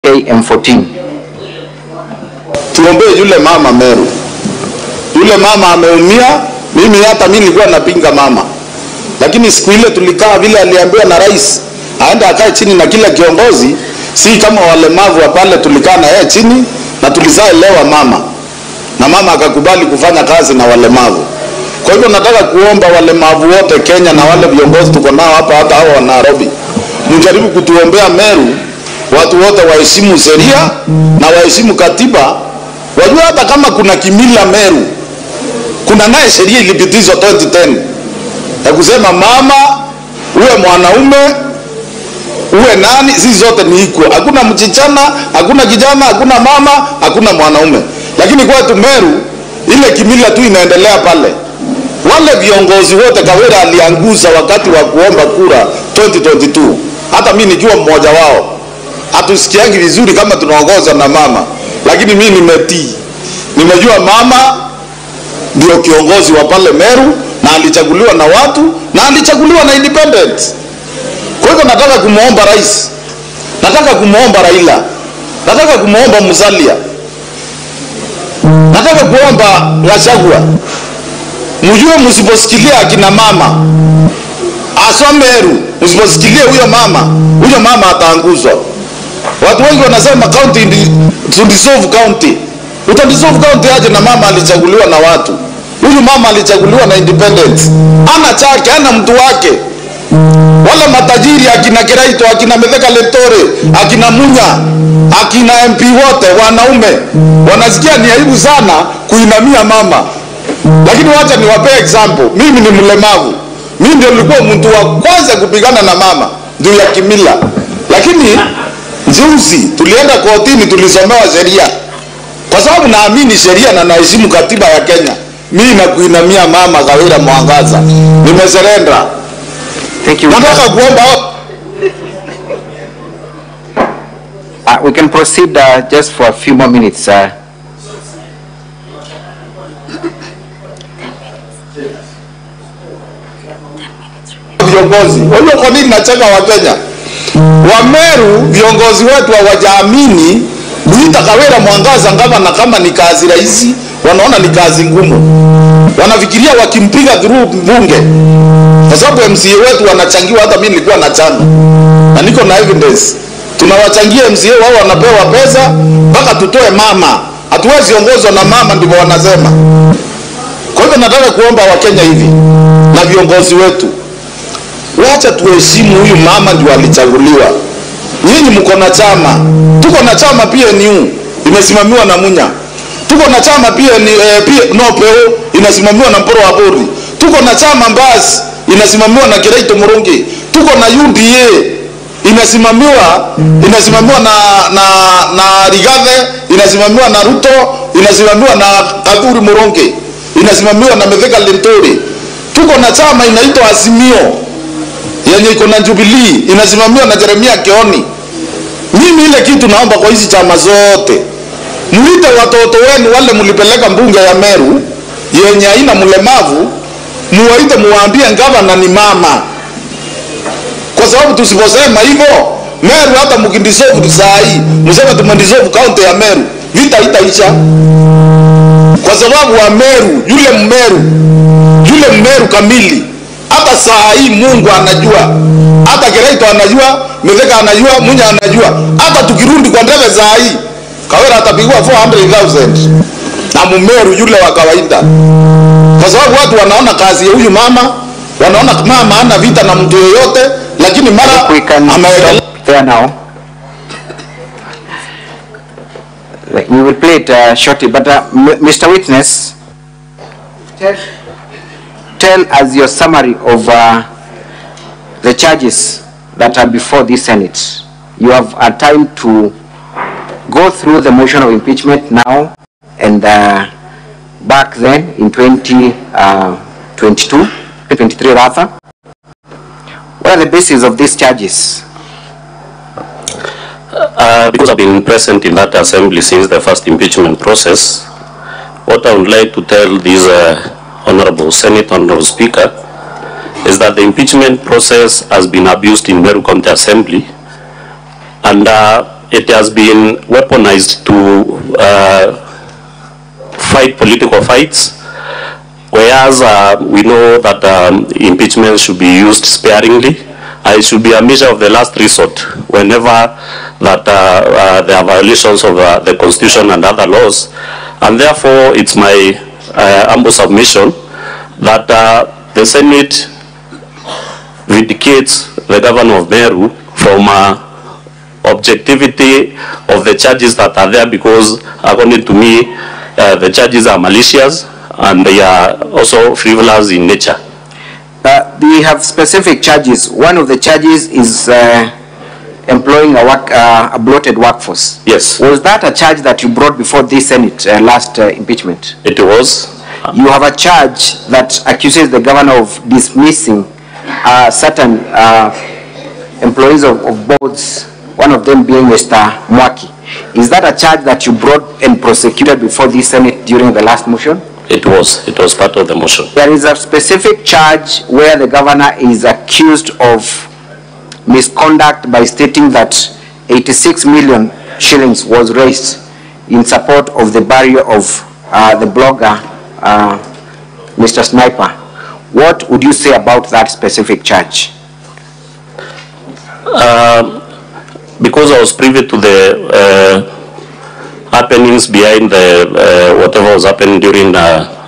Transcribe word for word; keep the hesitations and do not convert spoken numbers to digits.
K M fourteen. Tuombe yule mama Meru. Yule mama ameumia, mimi hata mimi nilikuwa napinga mama. Lakini siku ile tulikaa vile aliambiwa na rais, aenda akae chini na kila kiongozi, si kama walemavu wa pale tulikaa na yeye chini na tulizaelewa mama. Na mama akakubali kufanya kazi na walemavu. Kwa hivyo nataka kuomba walemavu wote Kenya na wale viongozi tuko nao hapa hata hao wa Nairobi, mjaribu kutuombea Meru, watu wote waheshimu sheria na waheshimu katiba. Wajua hata kama kuna kimila Meru, kuna naye sheria ilipitishwa twenty ten ya kusema mama uwe mwanaume uwe nani, sisi zote ni equal. Hakuna mchichana, hakuna kijana, hakuna mama, hakuna mwanaume. Lakini kwetu Meru ile kimila tu inaendelea pale. Wale viongozi wote Kawira alianguza wakati wa kuomba kura twenty twenty-two. Hata mimi nikiwa mmoja wao. Hatusikiangi vizuri kama tunaongozwa na mama. Lakini mimi nimetii. Nimejua mama ndio kiongozi wa pale Meru na alichaguliwa na watu na alichaguliwa na independent. Kwa hivyo nataka kumuomba rais. Nataka kumuomba Raila. Nataka kumuomba Musalia. Nataka kuomba Gachagua. Mjue msiposikilia akina mama aswa Meru, msiposikilia huyo mama, huyo mama ataanguzwa. Watu wengi wanasema county to dissolve county. Uta dissolve county aje na mama alichaguliwa na watu. Huyu mama alichaguliwa na independent. Ana chake, ana mtu wake. Wala matajiri akina Kiraito, akina Metheka Linturi, akina Munya, akina M P wote wanaume wanasikia ni aibu sana kuinamia mama. Lakini wacha niwape example. Mimi ni mlemavu. Mimi ndio nilikuwa mtu wa kwanza kupigana na mama ndio ya kimila. Lakini juzi tulienda kotini, tulisomewa sheria. Kwa sababu naamini sheria na naheshimu katiba ya Kenya. Mimi na kuinamia mama Kawira Mwangaza. Nimesurrender. Thank you. Nataka kuomba uh, we can proceed uh, just for a few more minutes. Uh, viongozi. Wewe kwa nini nacheka wa Kenya? Wa Meru viongozi wetu hawajaamini kuita Kawira Mwangaza ngama na kama ni kazi rahisi, wanaona ni kazi ngumu. Wanafikiria wakimpiga through bunge. Kwa sababu M C A wetu wanachangiwa, hata mimi nilikuwa nachanga. Na niko na evidence. Tunawachangia M C A wao wanapewa pesa mpaka tutoe mama. Hatuwezi ongozwa na mama ndivyo wanasema. Kwa hivyo nataka kuomba wa Kenya hivi na viongozi wetu, wacha tuheshimu huyu mama ndio alichaguliwa. Nyinyi mko na chama. Tuko na chama P N U imesimamiwa na Munya. Tuko na chama pia ni eh, pia no peo inasimamiwa na Mporo wa Bori. Tuko na chama Mbasi inasimamiwa na Kiraito Murungi. Tuko na U D A inasimamiwa inasimamiwa na na na Rigathi, inasimamiwa na Ruto, inasimamiwa na Kaduri Murungi, inasimamiwa na Metheka Linturi. Tuko na chama inaitwa Azimio yenye iko na Jubilee, inasimamiwa na Jeremia Keoni. Mimi ile kitu naomba kwa hizi chama zote, muite watoto wenu wale mlipeleka mbunge ya Meru yenye haina mlemavu, muwaite muwaambie gavana ni mama. Kwa sababu tusiposema hivyo Meru hata mkindissolve saa hii, mseme tumendissolve county ya Meru, vita itaisha. Kwa sababu wa Meru, yule Mmeru, yule Mmeru kamili, hata saa hii Mungu anajua, hata Kiraito anajua, Metheka anajua, Munya anajua. Hata tukirudi kwa ndege saa hii Kawira atapigwa four hundred thousand na Mmeru yule wa kawaida. Kwa sababu watu wanaona kazi ya huyu mama, wanaona mama hana vita na mtu yoyote, lakini mara ameelekea there now. We will play it uh, shortly, but uh, Mister Witness, tell, tell us your summary of uh, the charges that are before the Senate. You have a time to go through the motion of impeachment now and uh, back then in twenty twenty-two, twenty twenty-three rather. What are the basis of these charges? Uh, because I've been present in that assembly since the first impeachment process, what I would like to tell this uh, Honorable Senate, Honorable Speaker, is that the impeachment process has been abused in Meru County Assembly, and uh, it has been weaponized to uh, fight political fights, whereas uh, we know that um, impeachment should be used sparingly. Uh, it should be a measure of the last resort whenever that uh, uh, there are violations of uh, the Constitution and other laws. And therefore, it's my uh, humble submission that uh, the Senate vindicates the governor of Meru from uh, objectivity of the charges that are there, because according to me, uh, the charges are malicious and they are also frivolous in nature. Uh, we have specific charges. One of the charges is uh, employing a, work, uh, a bloated workforce. Yes. Was that a charge that you brought before this Senate uh, last uh, impeachment? It was. You have a charge that accuses the governor of dismissing uh, certain uh, employees of, of boards, one of them being Mister Mwaki. Is that a charge that you brought and prosecuted before this Senate during the last motion? It was. It was part of the motion. There is a specific charge where the governor is accused of misconduct by stating that eighty-six million shillings was raised in support of the burial of uh, the blogger, uh, Mister Sniper. What would you say about that specific charge? Um, because I was privy to the uh, happenings behind the uh, whatever was happening during uh,